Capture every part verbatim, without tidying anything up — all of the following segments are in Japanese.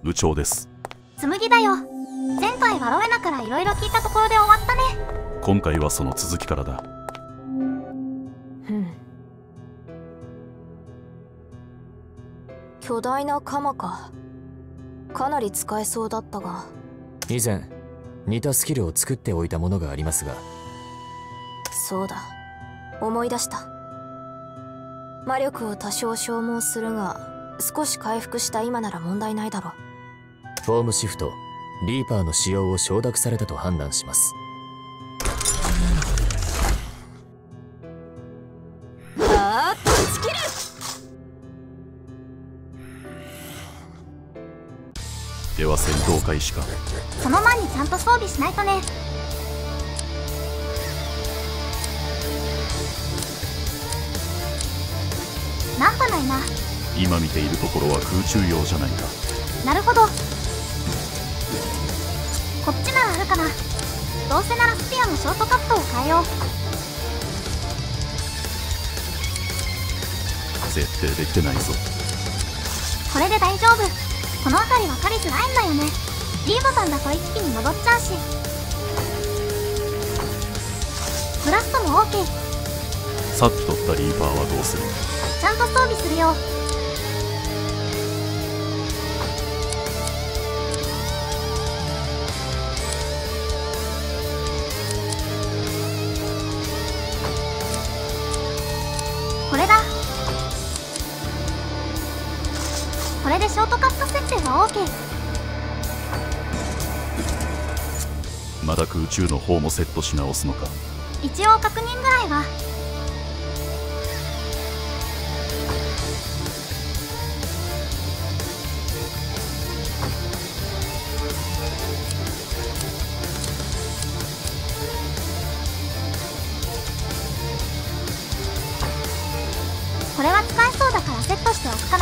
部長です。 紬だよ。前回はロエナからいろいろ聞いたところで終わったね。 今回はその続きからだ。 ふん。巨大な鎌か。かなり使えそうだったが。 以前似たスキルを作っておいたものがありますが。 そうだ、思い出した。魔力を多少消耗するが少し回復した今なら問題ないだろう。 フォームシフトリーパーの使用を承諾されたと判断します。 あーっと打ち切る。 では戦闘開始か。 その前にちゃんと装備しないとね。なんかないな。 今見ているところは空中用じゃないか。 なるほど。こっちならあるかな。どうせならスピアのショートカットを変えよう。 設定できてないぞ。 これで大丈夫。この辺り分かりづらいんだよね。 D ボタンだと一気に戻っちゃうし。ブラストも OK。 さっき取ったリーパーはどうする？ ちゃんと装備するよ。これだ。これでショートカット設定は OK。 まだ空中の方もセットし直すのか。 一応確認ぐらいは。これは使えそうだからセットしておくかな。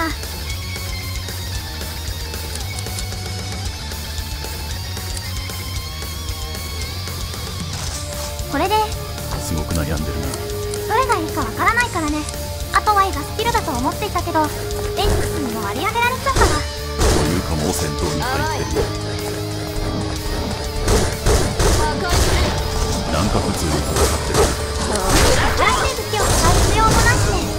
これですごく悩んでるな。 どれがいいかわからないからね。あと Y がスキルだと思っていたけど X にも割り上げられちゃったな。 というかもう戦闘に入ってる。なんか普通に戦ってる。 新しい武器を使う必要もなしね。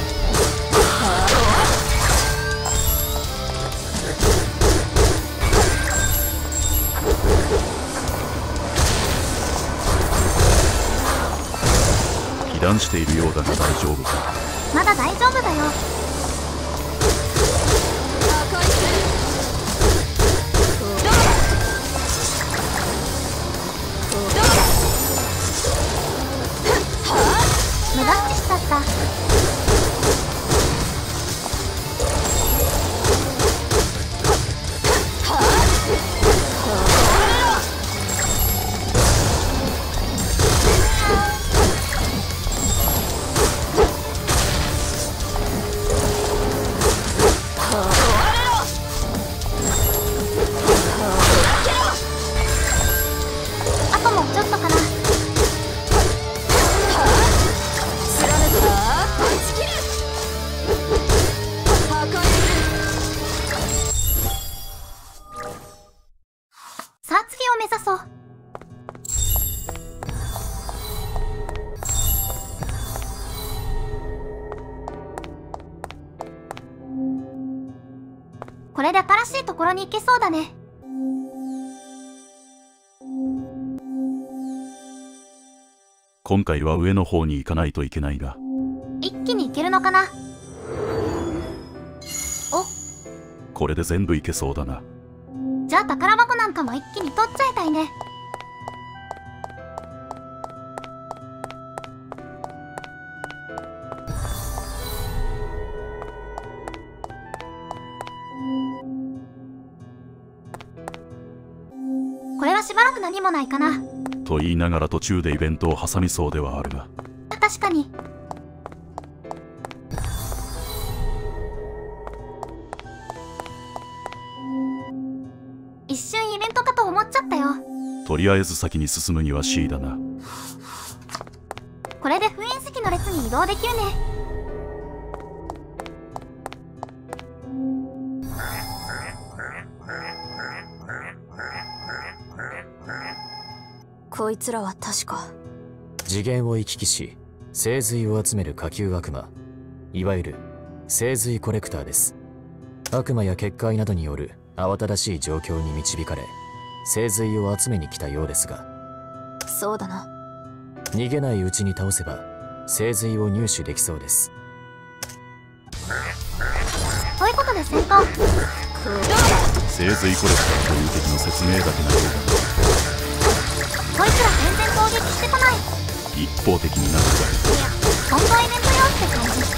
被弾しているようだが大丈夫か。 まだ大丈夫だよ。無駄ってしちゃった。あともうちょっとかな。さあ次を目指そう。これで新しいところに行けそうだね。 今回は上の方に行かないといけないが。 一気に行けるのかな。お、 これで全部行けそうだな。 じゃあ宝箱なんかも一気に取っちゃいたいね。これはしばらく何もないかな。 と言いながら途中でイベントを挟みそうではあるが。 確かに。一瞬イベントかと思っちゃったよ。 とりあえず先に進むには C だな。 これで封印石の列に移動できるね。 こいつらは確か次元を行き来し精髄を集める下級悪魔、いわゆる精髄コレクターです。悪魔や結界などによる慌ただしい状況に導かれ精髄を集めに来たようですが、 そうだな。 逃げないうちに倒せば精髄を入手できそうです。 ということで戦闘。 精髄コレクターという敵の説明だけなのこいつら全然攻撃してこない。 一方的になるいや本当イベント用って感じ。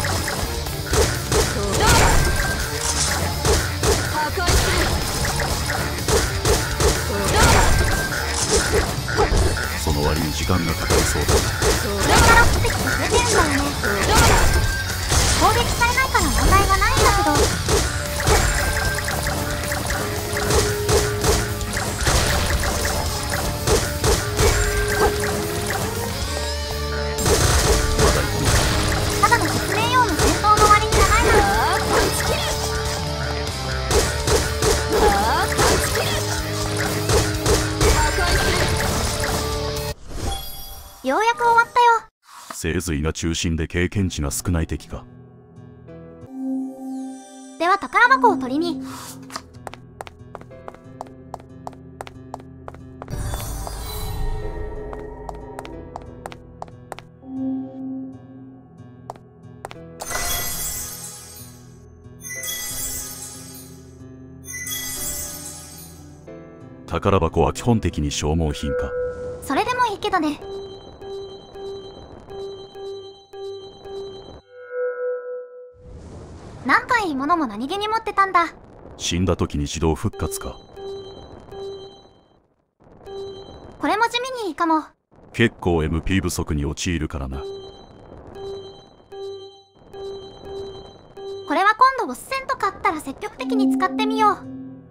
その割に時間がかかりそうだ。 上から降ってきてくれてるんだよね。攻撃されないから問題はないんだけど。ただの説明用の戦闘の割に長いな。ようやく終わったよ。 精髄が中心で経験値が少ない敵か。 では宝箱を取りに。 宝箱は基本的に消耗品か。 それでもいいけどね。なんかいいものも何気に持ってたんだ。 死んだ時に自動復活か。 これも地味にいいかも。 結構 エムピー 不足に陥るからな。 これは今度ボス戦とかあったら積極的に使ってみよう。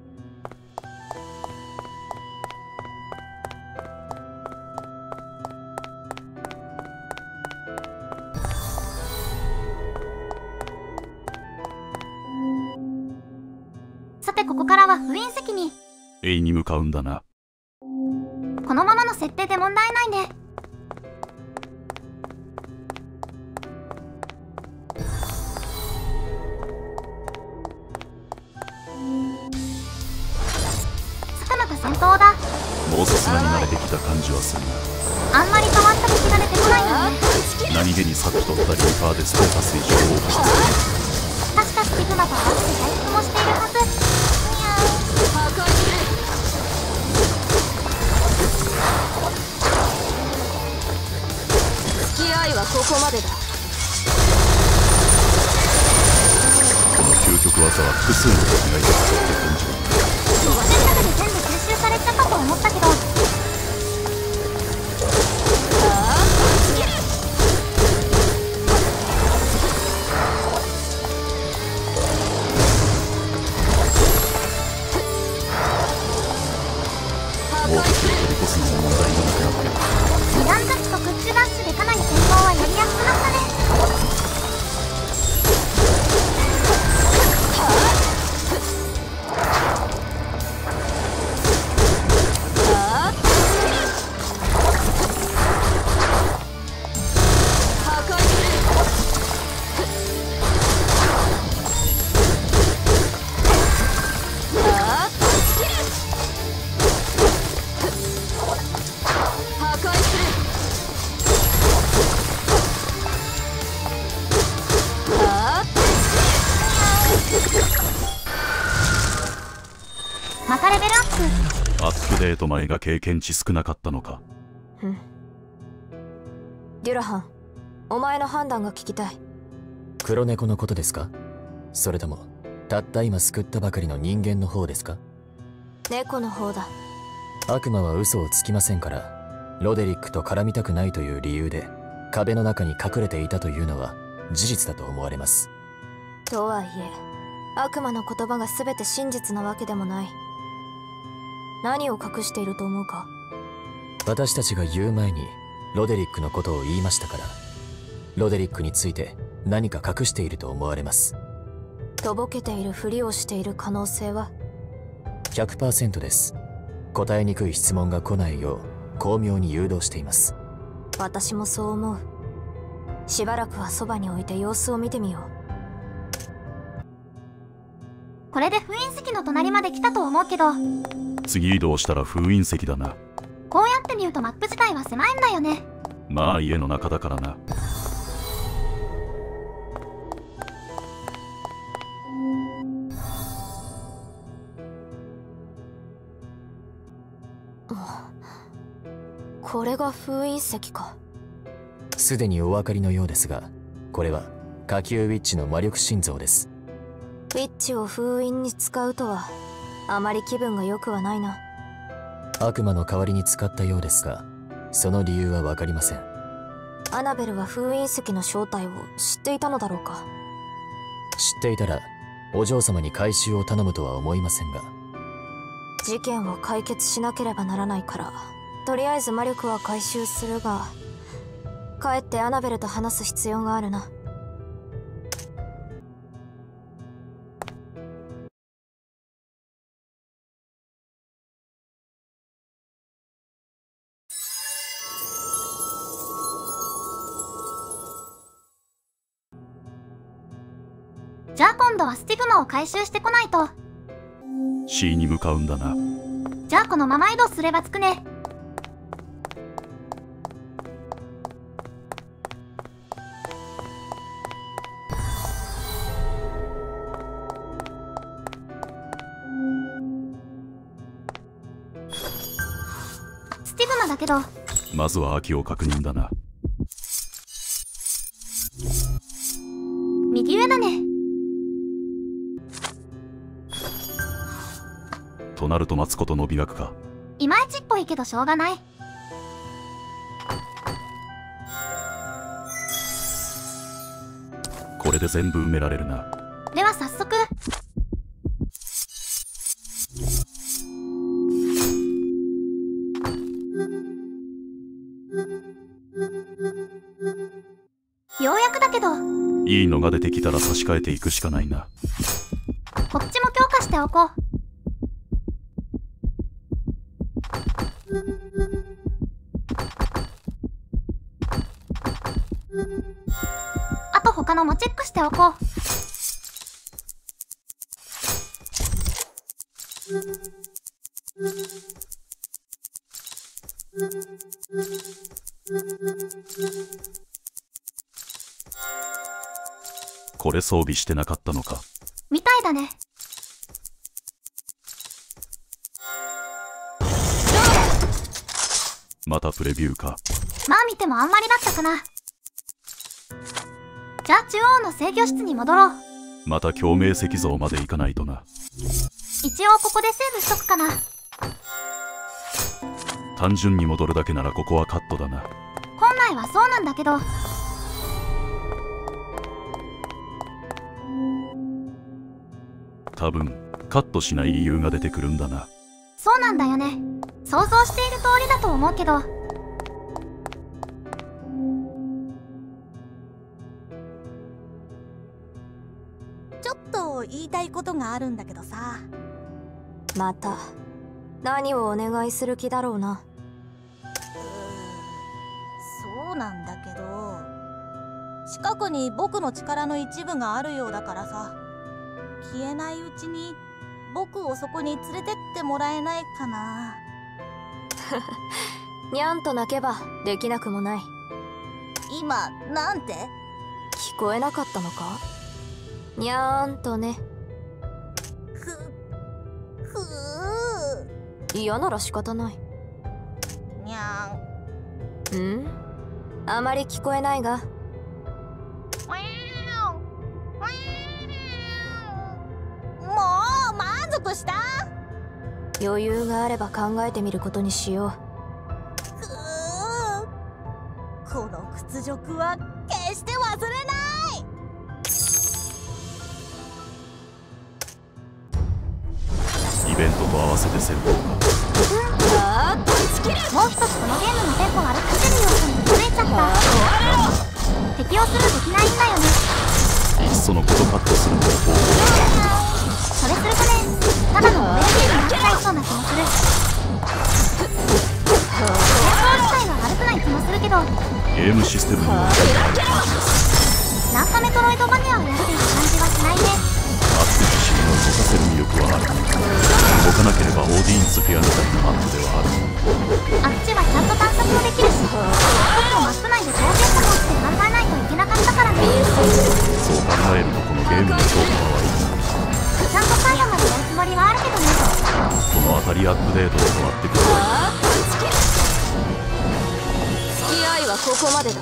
さてここからは封印石に。 A に向かうんだな。 このままの設定で問題ないね。さてまた戦闘だ。 もうさすがに慣れてきた感じはするな。 あんまり変わった敵が出てこないよね。 何気にさっきとったリーパーでステータス以上をオーバーさせる。 確かスティグマと合わせて回復もしているはず。 付き合いはここまでだ。 この究極技は複数の敵がいたぞって感じる。 ボス戦だけで全部吸収されちゃったと思ったけど。 もう敵を取り越すのも問題がなくなってる。 二段ジャッジとクッチュダッシュでかなり戦闘はやりやすくなったね。またレベルアップ。 アップデート前が経験値少なかったのか。 うん。デュラハン、お前の判断が聞きたい。 黒猫のことですか？それともたった今救ったばかりの人間の方ですか？ 猫の方だ。 悪魔は嘘をつきませんから、ロデリックと絡みたくないという理由で壁の中に隠れていたというのは事実だと思われます。 とはいえ悪魔の言葉が全て真実なわけでもない。何を隠していると思うか？ 私たちが言う前にロデリックのことを言いましたから、ロデリックについて何か隠していると思われます。 とぼけているふりをしている可能性はひゃくパーセント です。答えにくい質問が来ないよう巧妙に誘導しています。 私もそう思う。しばらくはそばに置いて様子を見てみよう。 これで封印石の隣まで来たと思うけど、 次移動したら封印石だな。 こうやって見るとマップ自体は狭いんだよね。 まあ家の中だからな。 これが封印石か。 すでにお分かりのようですが、これは下級ウィッチの魔力心臓です。 ウィッチを封印に使うとはあまり気分が良くはないな。 悪魔の代わりに使ったようですが、その理由は分かりません。 アナベルは封印石の正体を知っていたのだろうか。 知っていたらお嬢様に回収を頼むとは思いませんが。 事件を解決しなければならないから、とりあえず魔力は回収するが、帰ってアナベルと話す必要があるな。 じゃあ今度はスティグマを回収してこないと。 C に向かうんだな。 じゃあこのまま移動すれば着くね。スティグマだけど、 まずは秋を確認だな。 右上だね。 となると待つことの美学か。 いまいちっぽいけどしょうがない。 これで全部埋められるな。 では早速。ようやくだけど、 いいのが出てきたら差し替えていくしかないな。 こっちも強化しておこう。あと他のもチェックしておこう。 これ装備してなかったのか。 みたいだね。 またプレビューか。 まあ見てもあんまりだったかな。じゃあ中央の制御室に戻ろう。 また共鳴石像まで行かないとな。 一応ここでセーブしとくかな。 単純に戻るだけならここはカットだな。 本来はそうなんだけど、 多分カットしない理由が出てくるんだな。 そうなんだよね。想像している通りだと思うけど。 ちょっと言いたいことがあるんだけどさ。 また何をお願いする気だろうな。 うーん、そうなんだけど、近くに僕の力の一部があるようだからさ、消えないうちに僕をそこに連れてってもらえないかな。 にゃんと泣けばできなくもない。 今なんて？ 聞こえなかったのか？にゃーんとね。 ふふー。 嫌なら仕方ない。 にゃん。 ん？あまり聞こえないが。 もう満足した？ 余裕があれば考えてみることにしよう。 くー、この屈辱は決して忘れない。 イベントと合わせて戦闘か。 あーっとチキル。 もう一つこのゲームのテンポ悪くしてる要素に気づいちゃった。適応するできないんだよね。 いっそのことカットする方法。 それするとね、ただのモデルゲームになっちゃいそうな気もする。 けど、 ゲームシステムにも入っている感じです。 なんかメトロイドバニアをやっている感じはしないね。 アクセスシーンを動かせる魅力はある。動かなければオーディンスフェアみたいなマップではある。 あっちはちゃんと探索もできるし、僕もマップ内で当然かもって考えないといけなかったからね。 そう考えるとこのゲームの評価はいい。 ちゃんと最後までやるつもりはあるけどね。 この当たりアップデートを終わってくる。 付き合いはここまでだ。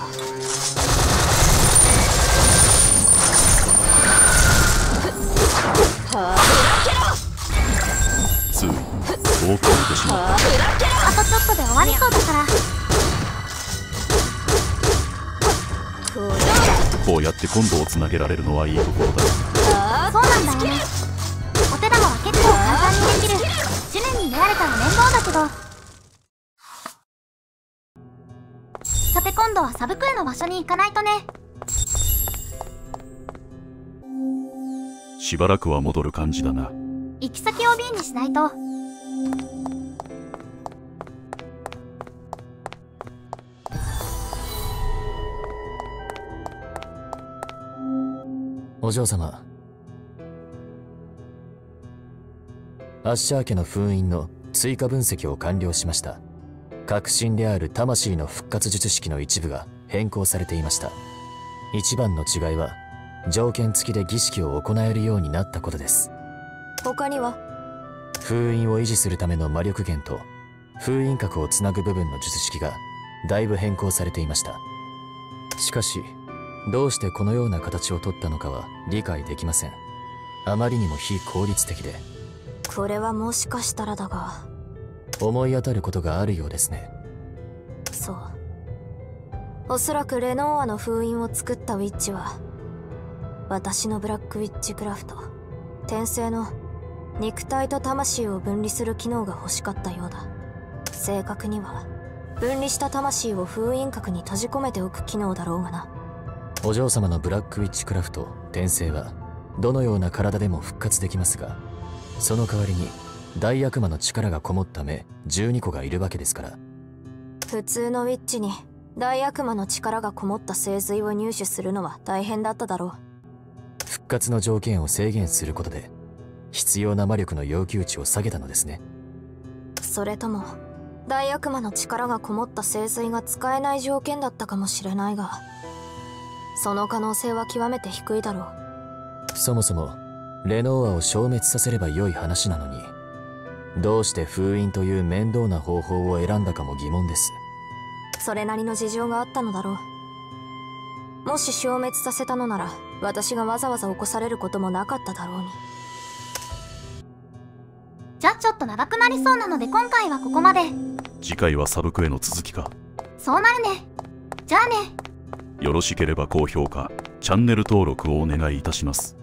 つい多く見てしまった。 あとちょっとで終わりそうだから。 こうやってコンボをつなげられるのはいいところだ。 そうなんだよね。お手玉は結構簡単にできる。地面に出られたら面倒だけど。さて今度はサブクエの場所に行かないとね。 しばらくは戻る感じだな。 行き先を B にしないと。 お嬢様、アッシャー家の封印の追加分析を完了しました。核心である魂の復活術式の一部が変更されていました。一番の違いは条件付きで儀式を行えるようになったことです。 他には？ 封印を維持するための魔力源と封印核をつなぐ部分の術式がだいぶ変更されていました。しかしどうしてこのような形を取ったのかは理解できません。あまりにも非効率的で。 これはもしかしたらだが、 思い当たることがあるようですね。 そう。おそらくレノーアの封印を作ったウィッチは、私のブラックウィッチクラフト、転生の肉体と魂を分離する機能が欲しかったようだ。正確には、分離した魂を封印核に閉じ込めておく機能だろうがな。 お嬢様のブラックウィッチクラフト転生はどのような体でも復活できますが、その代わりに大悪魔の力がこもった目じゅうにこがいるわけですから。 普通のウィッチに大悪魔の力がこもった精髄を入手するのは大変だっただろう。 復活の条件を制限することで必要な魔力の要求値を下げたのですね。 それとも大悪魔の力がこもった精髄が使えない条件だったかもしれないが、その可能性は極めて低いだろう。 そもそもレノーアを消滅させれば良い話なのに、どうして封印という面倒な方法を選んだかも疑問です。 それなりの事情があったのだろう。もし消滅させたのなら私がわざわざ起こされることもなかっただろうに。 じゃあちょっと長くなりそうなので今回はここまで。 次回はサブクエの続きか。 そうなるね。じゃあね。 よろしければ高評価、チャンネル登録をお願いいたします。